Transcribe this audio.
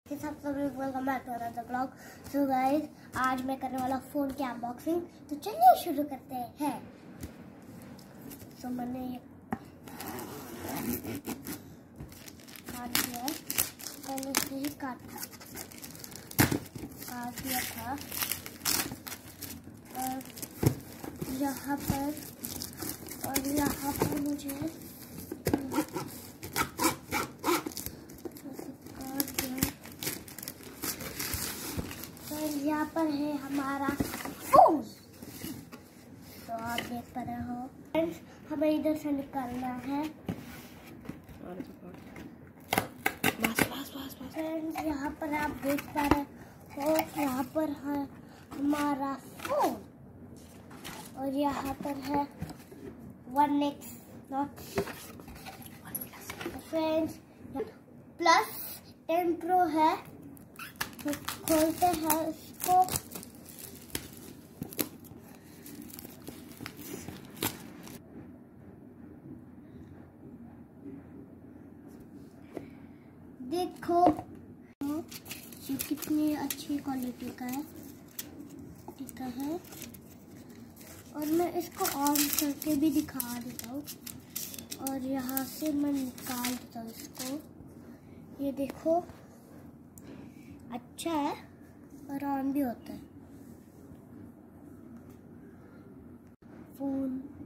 के साथ welcome back to another blog. So guys, आज मैं करने वाला फ़ोन की अनबॉक्सिंग। तो चलिए शुरू करते हैं। सो मैंने ये काट दिया है, पहले से ही काट दिया था। और यहाँ पर मुझे यहाँ पर है हमारा फोन। तो आप देख पा रहे हो फ्रेंड्स, हमें इधर से निकालना है। फ्रेंड्स, यहाँ पर आप देख पा रहे हो, यहाँ पर है हमारा फोन और यहाँ पर है 1X not friends plus 10 Pro है। तो खोलते हैं इसको। देखो ये कितनी अच्छी क्वालिटी का है, और मैं इसको ऑन करके भी दिखा देता हूँ। और यहाँ से मैं निकाल देता हूँ इसको। ये देखो अच्छा है और ऑन भी होता है फोन।